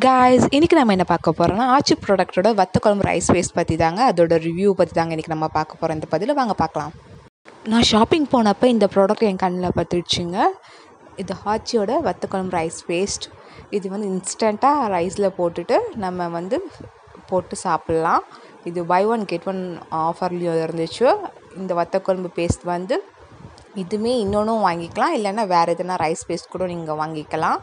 guys, இன்னைக்கு நம்ம என்ன பார்க்க போறோம்னா ஆச்சி ப்ராடக்ட்டோட வத்தக்குழம்பு ரைஸ் வேஸ்ட் பற்றி தாங்க, அதோட ரிவ்யூ பற்றி தாங்க இன்றைக்கி நம்ம பார்க்க போகிறோம். இந்த பதிவில் வாங்க பார்க்கலாம். நான் ஷாப்பிங் போனப்போ இந்த ப்ராடக்ட் என் கண்ணில் பட்டுடுச்சுங்க. இது ஆச்சியோட வத்தக்குழம்பு ரைஸ் வேஸ்ட். இது வந்து இன்ஸ்டண்ட்டாக ரைஸில் போட்டுட்டு நம்ம போட்டு சாப்பிட்லாம். இது பை ஒன் கெட் ஒன் ஆஃபர்லேயும் இருந்துச்சு. இந்த வத்தக்குழம்பு பேஸ்ட் இதுவுமே இன்னொன்றும் வாங்கிக்கலாம், இல்லைன்னா வேறு எதுனா ரைஸ் பேஸ்ட் கூட நீங்கள் வாங்கிக்கலாம்.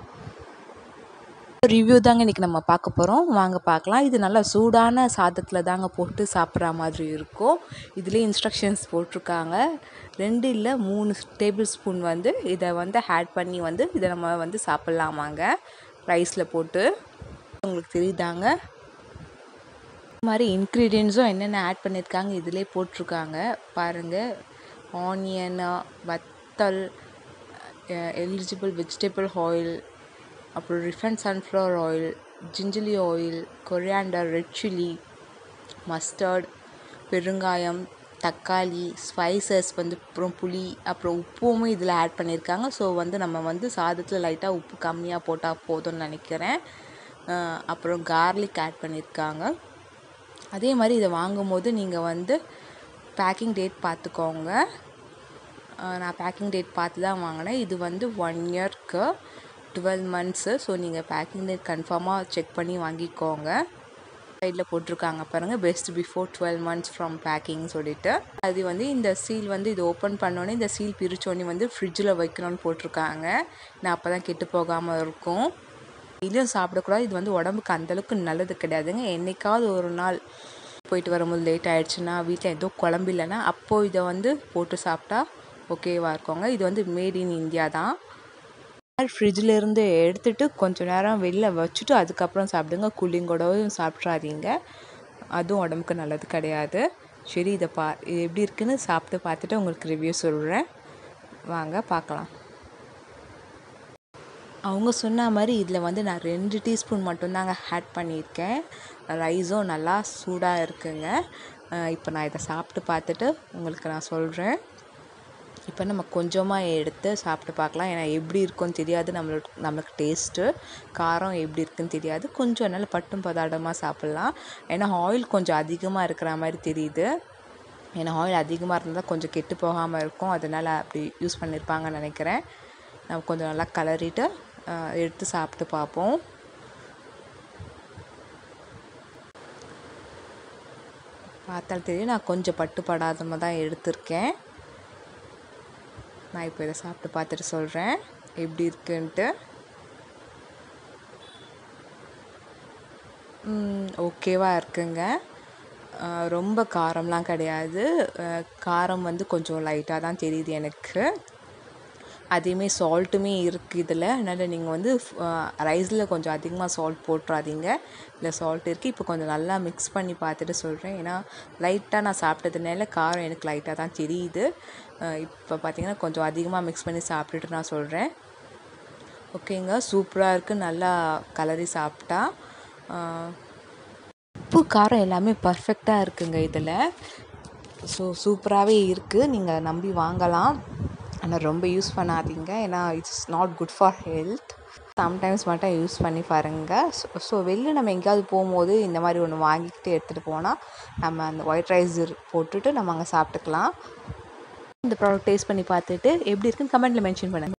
ரிவ்யூ தாங்க இன்றைக்கி நம்ம பார்க்க போகிறோம், வாங்க பார்க்கலாம். இது நல்லா சூடான சாதத்தில் தாங்க போட்டு சாப்பிட்ற மாதிரி இருக்கும். இதுலேயே இன்ஸ்ட்ரக்ஷன்ஸ் போட்டிருக்காங்க. 2 இல்லை 3 டேபிள் ஸ்பூன் இதை ஆட் பண்ணி இதை நம்ம சாப்பிட்லாமாங்க ரைஸில் போட்டு. உங்களுக்கு தெரியுதாங்க, இந்த மாதிரி இன்க்ரீடியன்ஸும் என்னென்ன ஆட் பண்ணியிருக்காங்க இதிலே போட்டிருக்காங்க பாருங்கள். ஆனியன், வத்தல், எலிஜிபிள் வெஜிடபிள் ஆயில், அப்புறம் refined sunflower oil, gingelly oil, coriander, red chilli, mustard, பெருங்காயம், தக்காளி, ஸ்பைசஸ் அப்புறம் புளி, அப்புறம் உப்புமே இதில் ஆட் பண்ணியிருக்காங்க. ஸோ நம்ம சாதத்தில் லைட்டாக உப்பு கம்மியாக போட்டால் போதும்னு நினைக்கிறேன். அப்புறம் கார்லிக் ஆட் பண்ணியிருக்காங்க. அதே மாதிரி இதை வாங்கும்போது நீங்கள் பேக்கிங் டேட் பார்த்துக்கோங்க. நான் பேக்கிங் டேட் பார்த்து தான் வாங்கினேன். இது 1 இயர்க்கு 12 மந்த்ஸு. ஸோ நீங்கள் பேக்கிங் டேட் கன்ஃபார்மாக செக் பண்ணி வாங்கிக்கோங்க. சைடில் போட்டிருக்காங்க பாருங்கள், best before 12 months from packing சொல்லிட்டு. அது இந்த சீல் இது ஓப்பன் பண்ணோன்னே இந்த சீல் பிரித்தோன்னே ஃப்ரிட்ஜில் வைக்கணும்னு போட்டிருக்காங்க. நான் அப்போ தான் கெட்டு போகாமல் இருக்கும். டெய்லியும் சாப்பிடக்கூடாது, இது உடம்புக்கு அந்தளவுக்கு நல்லது கிடையாதுங்க. என்றைக்காவது ஒரு நாள் போயிட்டு வரும்போது லேட் ஆகிடுச்சுன்னா, வீட்டில் ஏதோ குழம்பு இல்லைன்னா அப்போது இதை போட்டு சாப்பிட்டா ஓகேவாக இருக்குங்க. இது மேட் இன் இந்தியா தான். ஃப்ரிட்ஜிலேருந்து எடுத்துகிட்டு கொஞ்சம் நேரம் வெளில வச்சுட்டு அதுக்கப்புறம் சாப்பிடுங்க. கூலிங்கோடவும் சாப்பிட்றாதீங்க, அதுவும் உடம்புக்கு நல்லது கிடையாது. சரி, இது எப்படி இருக்குன்னு சாப்பிட்டு பார்த்துட்டு உங்களுக்கு ரிவ்யூ சொல்கிறேன், வாங்க பார்க்கலாம். அவங்க சொன்ன மாதிரி இதில் நான் 2 டீஸ்பூன் மட்டும்தாங்க ஆட் பண்ணியிருக்கேன். ரைஸும் நல்லா சூடாக இருக்குங்க. இப்போ நான் இதை சாப்பிட்டு பார்த்துட்டு உங்களுக்கு நான் சொல்கிறேன். இப்போ நம்ம கொஞ்சமாக எடுத்து சாப்பிட்டு பார்க்கலாம். ஏன்னா எப்படி இருக்குன்னு தெரியாது, நம்மளுக்கு டேஸ்ட்டு காரம் எப்படி இருக்குன்னு தெரியாது. கொஞ்சம் நல்லா பட்டும் பதாடமாக சாப்பிட்லாம். ஏன்னா ஆயில் கொஞ்சம் அதிகமாக இருக்கிற மாதிரி தெரியுது. ஏன்னா ஆயில் அதிகமாக இருந்தால் கொஞ்சம் கெட்டு போகாமல் இருக்கும், அதனால் அப்படி யூஸ் பண்ணியிருப்பாங்கன்னு நினைக்கிறேன். நம்ம கொஞ்சம் நல்லா கலரிட்டு எடுத்து சாப்பிட்டு பார்ப்போம். பார்த்தாலும் தெரியும், நான் கொஞ்சம் படாதமாக தான் எடுத்திருக்கேன். நான் இப்போ இதை சாப்பிட்டு பார்த்துட்டு சொல்கிறேன் எப்படி இருக்குன்ட்டு. ஓகேவாக இருக்குங்க. ரொம்ப காரம்லாம் கிடையாது. காரம் கொஞ்சம் லைட்டாக தான் தெரியுது எனக்கு. அதேமாரி சால்ட்டுமே இருக்குது இதில். அதனால் நீங்கள் ரைஸில் கொஞ்சம் அதிகமாக சால்ட் போட்டுறாதீங்க. இதில் சால்ட் இருக்குது. இப்போ கொஞ்சம் நல்லா மிக்ஸ் பண்ணி பார்த்துட்டு சொல்கிறேன். ஏன்னா லைட்டாக நான் சாப்பிட்டதுனால காரம் எனக்கு லைட்டாக தான் தெரியுது. இப்போ பார்த்திங்கன்னா கொஞ்சம் அதிகமாக மிக்ஸ் பண்ணி சாப்பிட்டுட்டு நான் சொல்கிறேன். ஓகேங்க, சூப்பராக இருக்குது. நல்லா கலரி சாப்பிட்டா உப்பு காரம் எல்லாமே பர்ஃபெக்டாக இருக்குங்க இதில். ஸோ சூப்பராகவே இருக்குது, நீங்கள் நம்பி வாங்கலாம். ஆனால் ரொம்ப யூஸ் பண்ணாதீங்க, ஏன்னா it's not good for health. Sometimes மட்டும் யூஸ் பண்ணி பாருங்கள். ஸோ வெளில நம்ம எங்கேயாவது போகும்போது இந்த மாதிரி ஒன்று வாங்கிக்கிட்டு எடுத்துகிட்டு போனால் நம்ம அந்த ஒயிட் ரைஸ் போட்டுட்டு நம்ம அங்கே சாப்பிட்டுக்கலாம். இந்த ப்ராடக்ட் டேஸ்ட் பண்ணி பார்த்துட்டு எப்படி இருக்குன்னு கமெண்ட்டில் மென்ஷன் பண்ணுங்கள்.